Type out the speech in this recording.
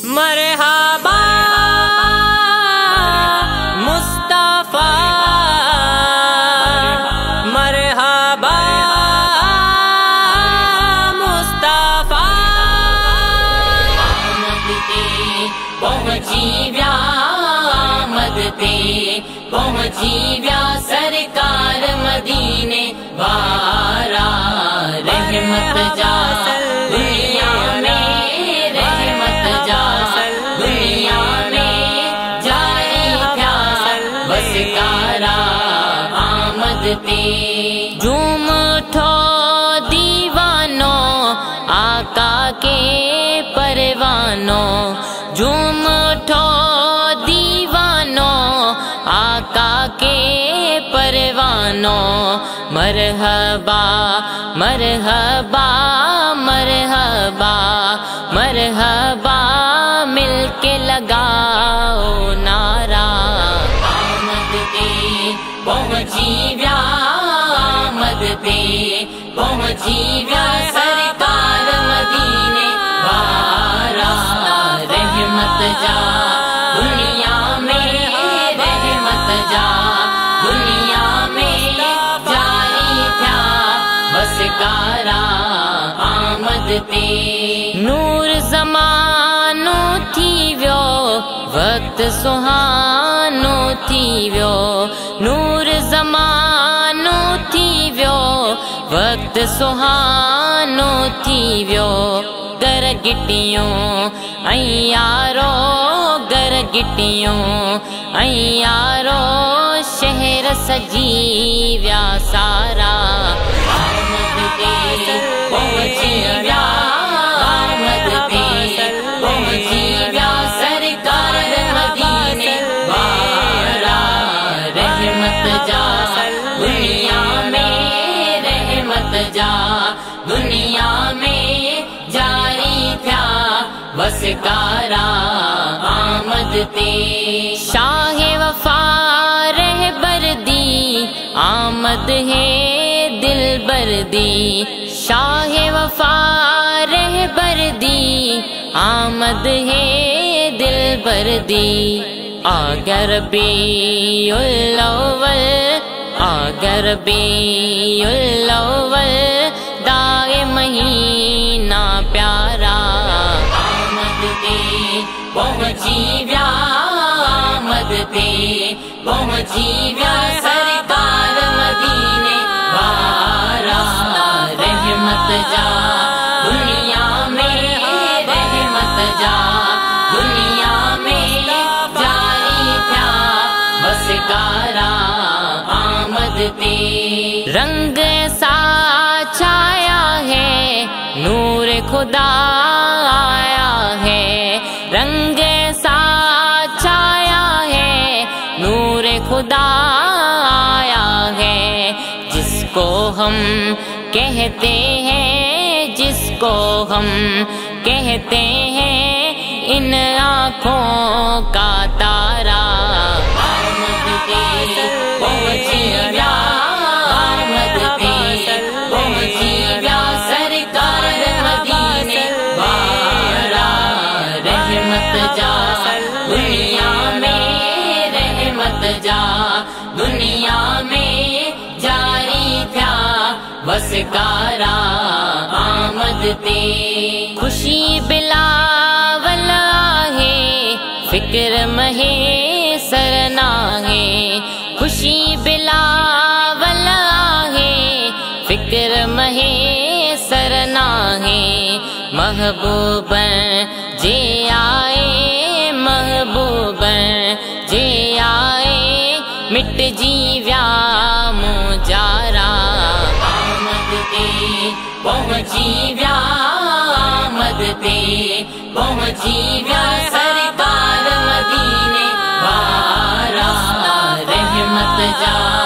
مرحبا مصطفیٰ، مرحبا مصطفیٰ، آمد تے پہنچی ویا، آمد تے پہنچی ویا سرکار مدینے وارا، رحمت جا دنیا میں، رحمت جا دنیا میں جاری تھا بسکارا، آمد تے جھوم اٹھو دیوانوں آقا کے پروانوں، جھوم اٹھو دیوانوں آقا کے پروانوں، مرحبا مرحبا مرحبا مرحبا مل کے لگاؤ نعرہ، آمد تے پہنچی ویا، آمد تے پہنچی ویا سرکار مدینے وارا، رحمت جا دنیا میں، رحمت جا دنیا میں جاری تھا بسکارا، آمد تے نور زمانو تھی ویو وقت سہانو تھی ویو، نور زمانو تھی ویو وقت سہانو تھی ویو، گر گٹیوں ऐं यारो गर गिटियूं ऐं यारो शहर सजी विया सारा, आमद ते पहुंची विया, आमद ते पहुंची विया सरकार मदीने वारा, रहमत जा दुनिया में, रहमत जा दुनिया में जारी थया बसकारा, आमद ते शाह वफा रहबर दी आमद है दिलबर दी, शाह वफा रहबर दी आमद है दिलबर दी, आगर बीउल अव्वल आगर बीउल अव्वल दाए महीना प्यारा, आमद ते पहुंची विया, आमद ते पहुंची विया सरकार मदीने वारा, रहमत जा दुनिया में, रहमत जा दुनिया में जारी थया बसकारा, आमद ते रंग सा छाया है नूर खुदा आया है, रंग सा छाया है नूर खुदा आया है, जिसको हम कहते हैं, जिसको हम कहते हैं इन आँखों का तारा, आमद ते पहुंची विया, आमद ते पहुंची विया सरकार मदीने वारा, रहमत जा दुनिया में, रहमत जा दुनिया में जारी थया बसकारा, आमद ते खुशी बिलावल आहे फिक्र महे सरना है, खुशी बिलावल आहे फिक्र महे सरना है, महबूबन जे आए महबूबन जे आए मिट जीव्या मुजारा, आमद ते पहुंची विया, आमद ते पहुंची विया सरकार मदीने वारा, रहमत जा